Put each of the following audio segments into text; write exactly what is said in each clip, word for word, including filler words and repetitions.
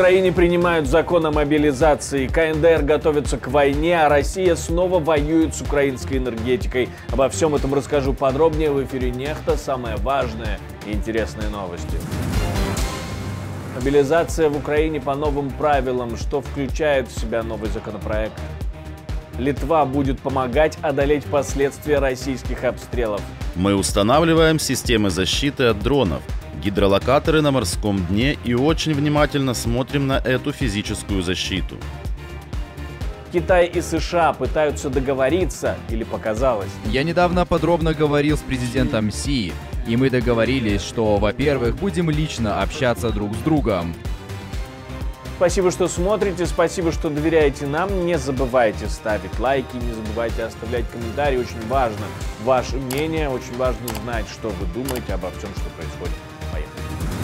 Украине принимают закон о мобилизации, КНДР готовится к войне, а Россия снова воюет с украинской энергетикой. Обо всем этом расскажу подробнее в эфире Нехта. Самые важные и интересные новости. Мобилизация в Украине по новым правилам. Что включает в себя новый законопроект? Литва будет помогать одолеть последствия российских обстрелов. Мы устанавливаем системы защиты от дронов, гидролокаторы на морском дне и очень внимательно смотрим на эту физическую защиту. Китай и США пытаются договориться, или показалось? Я недавно подробно говорил с президентом Си, и мы договорились, что, во-первых, будем лично общаться друг с другом. Спасибо, что смотрите, спасибо, что доверяете нам. Не забывайте ставить лайки, не забывайте оставлять комментарии. Очень важно ваше мнение, очень важно знать, что вы думаете обо всем, что происходит. Поехали.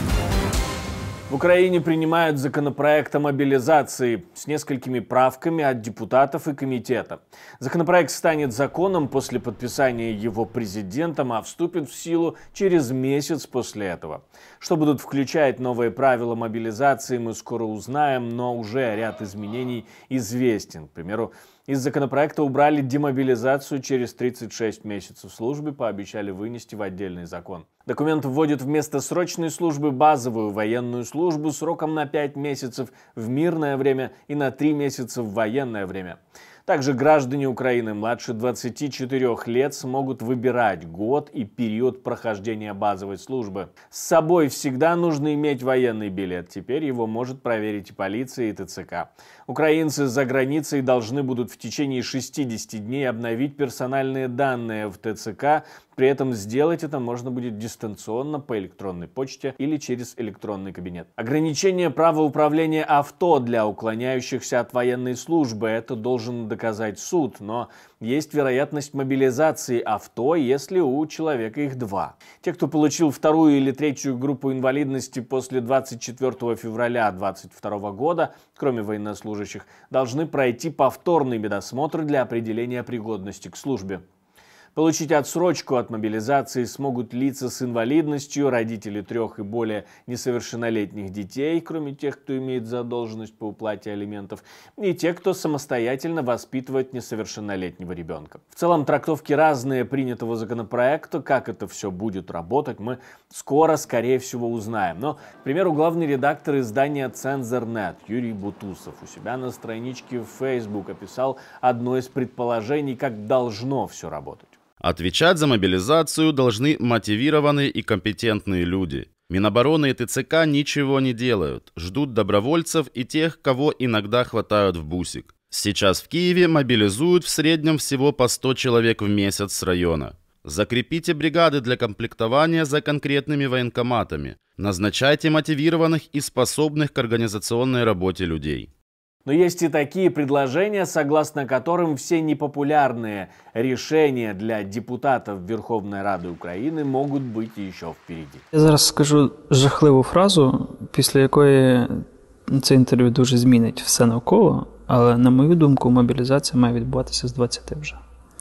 В Украине принимают законопроект о мобилизации с несколькими правками от депутатов и комитета. Законопроект станет законом после подписания его президентом, а вступит в силу через месяц после этого. Что будут включать новые правила мобилизации, мы скоро узнаем, но уже ряд изменений известен. К примеру, из законопроекта убрали демобилизацию через тридцать шесть месяцев службы, пообещали вынести в отдельный закон. Документ вводит вместо срочной службы базовую военную службу сроком на пять месяцев в мирное время и на три месяца в военное время. Также граждане Украины младше двадцати четырёх лет смогут выбирать год и период прохождения базовой службы. С собой всегда нужно иметь военный билет. Теперь его может проверить и полиция, и ТЦК. Украинцы за границей должны будут в течение шестидесяти дней обновить персональные данные в ТЦК. При этом сделать это можно будет дистанционно по электронной почте или через электронный кабинет. Ограничение права управления авто для уклоняющихся от военной службы. Это должен доказать суд, но есть вероятность мобилизации авто, если у человека их два. Те, кто получил вторую или третью группу инвалидности после двадцать четвёртого февраля две тысячи двадцать второго года, кроме военнослужащих, должны пройти повторный медосмотр для определения пригодности к службе. Получить отсрочку от мобилизации смогут лица с инвалидностью, родители трех и более несовершеннолетних детей, кроме тех, кто имеет задолженность по уплате алиментов, и те, кто самостоятельно воспитывает несовершеннолетнего ребенка. В целом трактовки разные принятого законопроекта. Как это все будет работать, мы скоро, скорее всего, узнаем. Но, к примеру, главный редактор издания «Цензор точка нет» Юрий Бутусов у себя на страничке в Facebook описал одно из предположений, как должно все работать. Отвечать за мобилизацию должны мотивированные и компетентные люди. Минобороны и ТЦК ничего не делают, ждут добровольцев и тех, кого иногда хватают в бусик. Сейчас в Киеве мобилизуют в среднем всего по сто человек в месяц с района. Закрепите бригады для комплектования за конкретными военкоматами. Назначайте мотивированных и способных к организационной работе людей. Но есть и такие предложения, согласно которым все непопулярные решения для депутатов Верховної Ради України можуть бути ще впереді. Я зараз скажу жахливу фразу, після якої це інтерв'ю дуже змінить все навколо, але, на мою думку, мобілізація має відбуватися з двадцяти вже.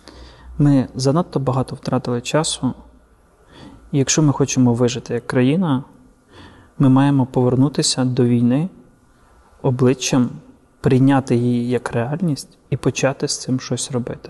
Ми занадто багато втратили часу, і якщо ми хочемо вижити як країна, ми маємо повернутися до війни обличчям, прийняти її як реальність і почати з цим щось робити.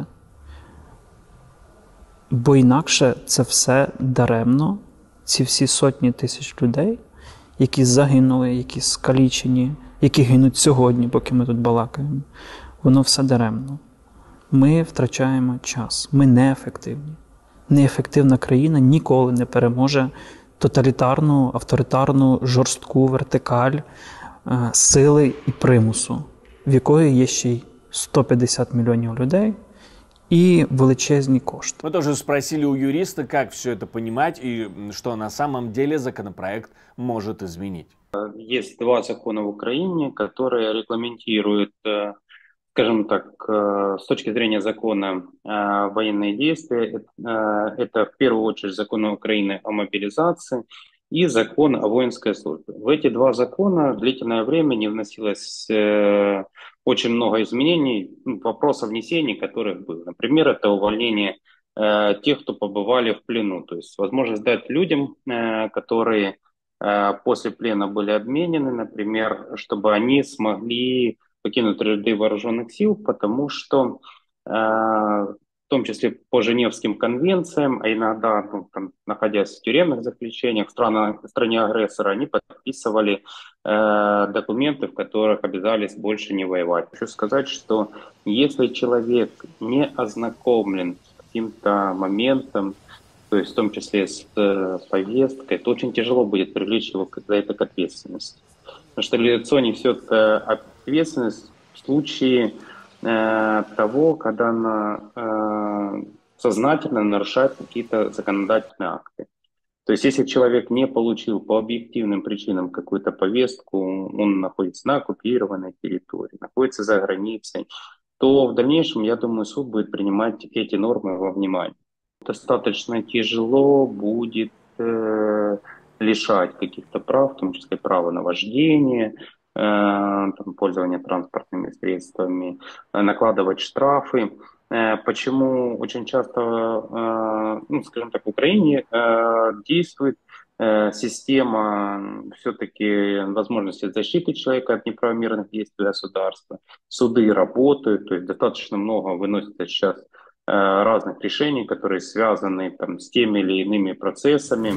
Бо інакше це все даремно, ці всі сотні тисяч людей, які загинули, які скалічені, які гинуть сьогодні, поки ми тут балакаємо, воно все даремно. Ми втрачаємо час, ми неефективні. Неефективна країна ніколи не переможе тоталітарну, авторитарну, жорстку вертикаль е, сили і примусу, в якої є ще й сто п'ятдесят мільйонів людей и величезные кошты. Мы тоже спросили у юриста, как все это понимать и что на самом деле законопроект может изменить. Есть два закона в Украине, которые регламентируют, скажем так, с точки зрения закона военные действия. Это в первую очередь закон Украины о мобилизации и закон о воинской службе. В эти два закона длительное время не вносилось очень много изменений, вопрос о внесении которых был. Например, это увольнение э, тех, кто побывали в плену. То есть возможность дать людям, э, которые после плена были обменены, например, чтобы они смогли покинуть ряды вооруженных сил, потому что в том числе по Женевским конвенциям, а иногда, ну, там, находясь в тюремных заключениях в стране, в стране агрессора, они подписывали э, документы, в которых обязались больше не воевать. Хочу сказать, что если человек не ознакомлен с каким-то моментом, то есть в том числе с э, повесткой, то очень тяжело будет привлечь его за это к ответственности. Потому что лицо несет э, ответственность в случае того, когда она э, сознательно нарушает какие-то законодательные акты. То есть, если человек не получил по объективным причинам какую-то повестку, он находится на оккупированной территории, находится за границей, то в дальнейшем, я думаю, суд будет принимать эти нормы во внимание. Достаточно тяжело будет э, лишать каких-то прав, в том числе права на вождение, там, пользование транспортными средствами, накладывать штрафы. Почему очень часто, ну, скажем так, в Украине действует система все-таки возможности защиты человека от неправомерных действий государства. Суды работают, то есть достаточно много выносится сейчас разных решений, которые связаны там, с теми или иными процессами.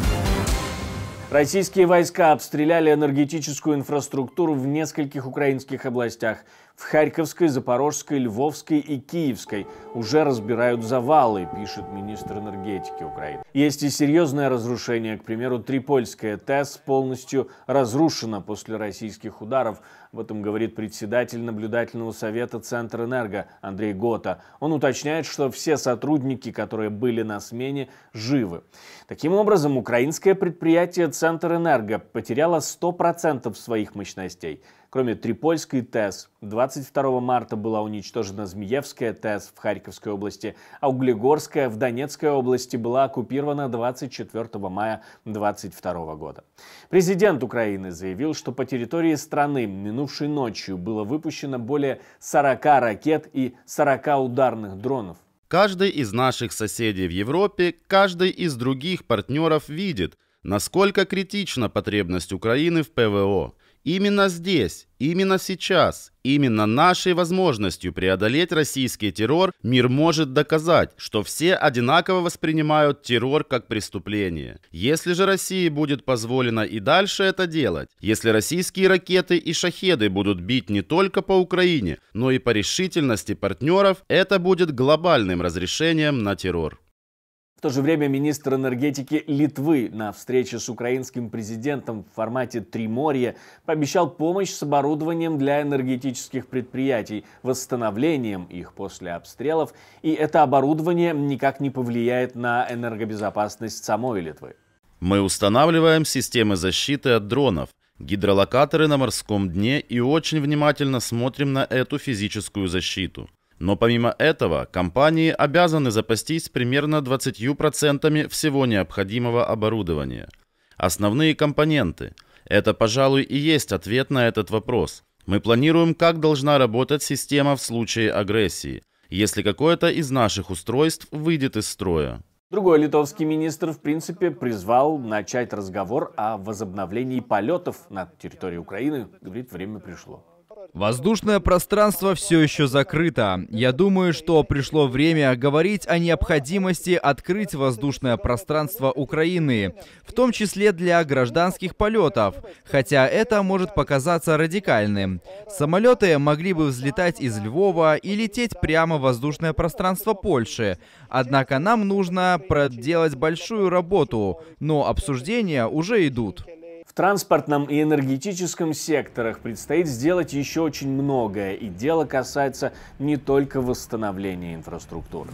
Российские войска обстреляли энергетическую инфраструктуру в нескольких украинских областях. В Харьковской, Запорожской, Львовской и Киевской уже разбирают завалы, пишет министр энергетики Украины. Есть и серьезное разрушение. К примеру, Трипольская ТЭС полностью разрушена после российских ударов. Об этом говорит председатель наблюдательного совета Центрэнерго Андрей Гота. Он уточняет, что все сотрудники, которые были на смене, живы. Таким образом, украинское предприятие Центрэнерго потеряло сто процентов своих мощностей. Кроме Трипольской ТЭС, двадцать второго марта была уничтожена Змеевская ТЭС в Харьковской области, а Углегорская в Донецкой области была оккупирована двадцать четвёртого мая две тысячи двадцать второго года. Президент Украины заявил, что по территории страны минувшей ночью было выпущено более сорока ракет и сорока ударных дронов. Каждый из наших соседей в Европе, каждый из других партнеров видит, насколько критична потребность Украины в ПВО. Именно здесь, именно сейчас, именно нашей возможностью преодолеть российский террор мир может доказать, что все одинаково воспринимают террор как преступление. Если же России будет позволено и дальше это делать, если российские ракеты и шахеды будут бить не только по Украине, но и по решительности партнеров, это будет глобальным разрешением на террор. В то же время министр энергетики Литвы на встрече с украинским президентом в формате Триморья пообещал помощь с оборудованием для энергетических предприятий, восстановлением их после обстрелов, и это оборудование никак не повлияет на энергобезопасность самой Литвы. Мы устанавливаем системы защиты от дронов, гидролокаторы на морском дне и очень внимательно смотрим на эту физическую защиту. Но помимо этого, компании обязаны запастись примерно двадцатью процентами всего необходимого оборудования. Основные компоненты – это, пожалуй, и есть ответ на этот вопрос. Мы планируем, как должна работать система в случае агрессии, если какое-то из наших устройств выйдет из строя. Другой литовский министр, в принципе, призвал начать разговор о возобновлении полетов над территорией Украины. Говорит, время пришло. Воздушное пространство все еще закрыто. Я думаю, что пришло время говорить о необходимости открыть воздушное пространство Украины, в том числе для гражданских полетов, хотя это может показаться радикальным. Самолеты могли бы взлетать из Львова и лететь прямо в воздушное пространство Польши. Однако нам нужно проделать большую работу, но обсуждения уже идут. В транспортном и энергетическом секторах предстоит сделать еще очень многое, и дело касается не только восстановления инфраструктуры.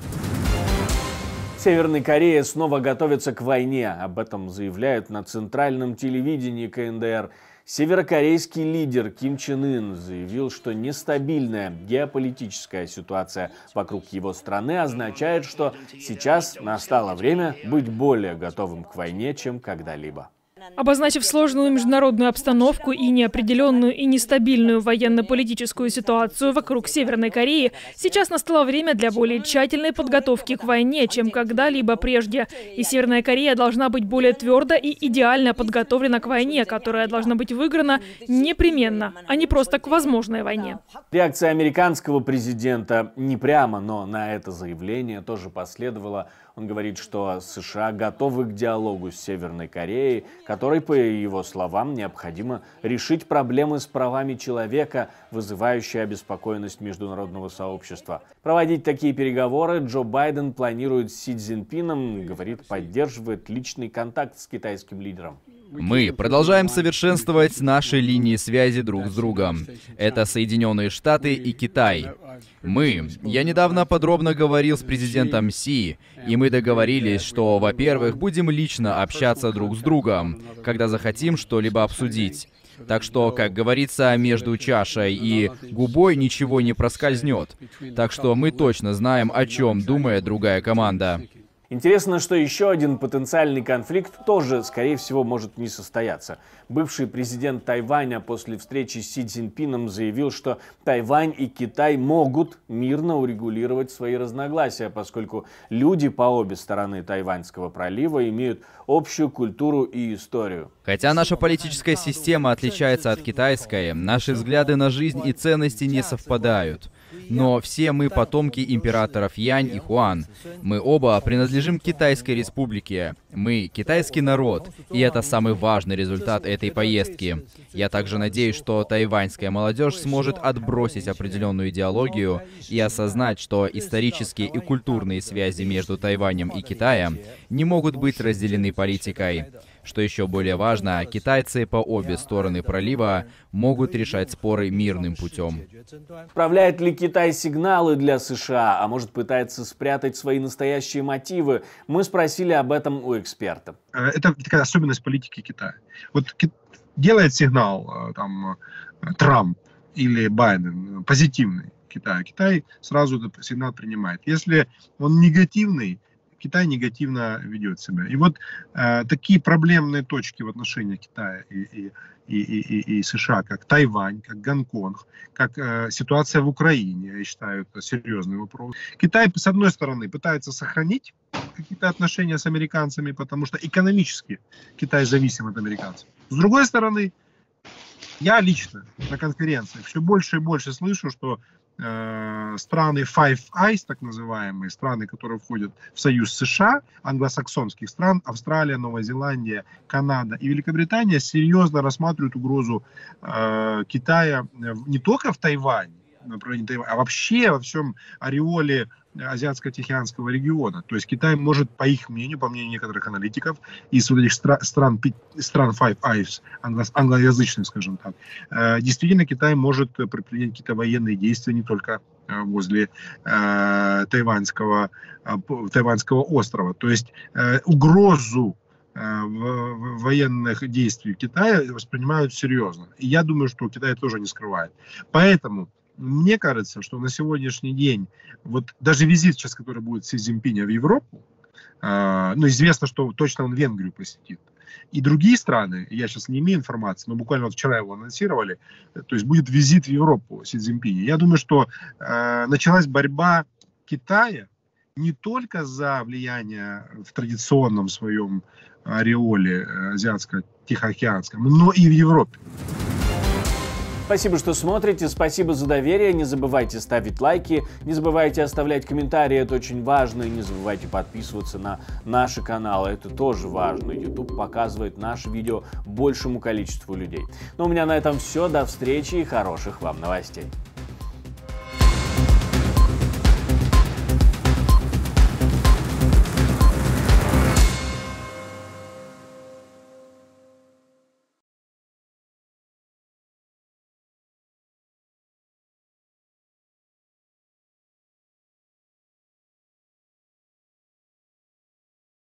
Северная Корея снова готовится к войне, об этом заявляют на центральном телевидении ка эн дэ эр. Северокорейский лидер Ким Чен Ын заявил, что нестабильная геополитическая ситуация вокруг его страны означает, что сейчас настало время быть более готовым к войне, чем когда-либо. Обозначив сложную международную обстановку и неопределенную и нестабильную военно-политическую ситуацию вокруг Северной Кореи, сейчас настало время для более тщательной подготовки к войне, чем когда-либо прежде. И Северная Корея должна быть более твердо и идеально подготовлена к войне, которая должна быть выиграна непременно, а не просто к возможной войне. Реакция американского президента не прямо, но на это заявление тоже последовала. Он говорит, что США готовы к диалогу с Северной Кореей, которой, по его словам, необходимо решить проблемы с правами человека, вызывающие обеспокоенность международного сообщества. Проводить такие переговоры Джо Байден планирует с Си Цзиньпином, говорит, поддерживает личный контакт с китайским лидером. Мы продолжаем совершенствовать наши линии связи друг с другом. Это Соединенные Штаты и Китай. Мы, я недавно подробно говорил с президентом Си, и мы договорились, что, во-первых, будем лично общаться друг с другом, когда захотим что-либо обсудить. Так что, как говорится, между чашей и губой ничего не проскользнет. Так что мы точно знаем, о чем думает другая команда. Интересно, что еще один потенциальный конфликт тоже, скорее всего, может не состояться. Бывший президент Тайваня после встречи с Си Цзиньпином заявил, что Тайвань и Китай могут мирно урегулировать свои разногласия, поскольку люди по обе стороны Тайваньского пролива имеют общую культуру и историю. Хотя наша политическая система отличается от китайской, наши взгляды на жизнь и ценности не совпадают. Но все мы потомки императоров Янь и Хуан. Мы оба принадлежим к Китайской республике. Мы китайский народ, и это самый важный результат этой поездки. Я также надеюсь, что тайваньская молодежь сможет отбросить определенную идеологию и осознать, что исторические и культурные связи между Тайванем и Китаем не могут быть разделены политикой. Что еще более важно, китайцы по обе стороны пролива могут решать споры мирным путем. Отправляет ли Китай сигналы для США, а может пытается спрятать свои настоящие мотивы? Мы спросили об этом у эксперта. Это такая особенность политики Китая. Вот делает сигнал там Трамп или Байден позитивный Китай, Китай сразу этот сигнал принимает. Если он негативный, Китай негативно ведет себя. И вот э, такие проблемные точки в отношениях Китая и, и, и, и, и США, как Тайвань, как Гонконг, как э, ситуация в Украине, я считаю, это серьезный вопрос. Китай, с одной стороны, пытается сохранить какие-то отношения с американцами, потому что экономически Китай зависим от американцев. С другой стороны, я лично на конференции все больше и больше слышу, что э, страны Five Eyes, так называемые, страны, которые входят в союз США, англосаксонских стран, Австралия, Новая Зеландия, Канада и Великобритания, серьезно рассматривают угрозу э, Китая не только в Тайване, а вообще во всем ореоле Азиатско-Тихоокеанского региона. То есть Китай может, по их мнению, по мнению некоторых аналитиков, из вот этих стран, стран Five Eyes, англо, англоязычных, скажем так, э, действительно Китай может предпринять какие-то военные действия не только э, возле э, тайваньского, э, тайваньского острова. То есть э, угрозу э, в, в военных действий Китая воспринимают серьезно. И я думаю, что Китай тоже не скрывает. Поэтому мне кажется, что на сегодняшний день, вот даже визит сейчас, который будет Си Цзиньпиня в Европу, э, ну, известно, что точно он Венгрию посетит, и другие страны, я сейчас не имею информации, но буквально вот вчера его анонсировали, то есть будет визит в Европу Си Цзиньпиня. Я думаю, что э, началась борьба Китая не только за влияние в традиционном своем ореоле азиатско-тихоокеанском, но и в Европе. Спасибо, что смотрите, спасибо за доверие, не забывайте ставить лайки, не забывайте оставлять комментарии, это очень важно, и не забывайте подписываться на наши каналы, это тоже важно. YouTube показывает наши видео большему количеству людей. Ну, у меня на этом все, до встречи и хороших вам новостей.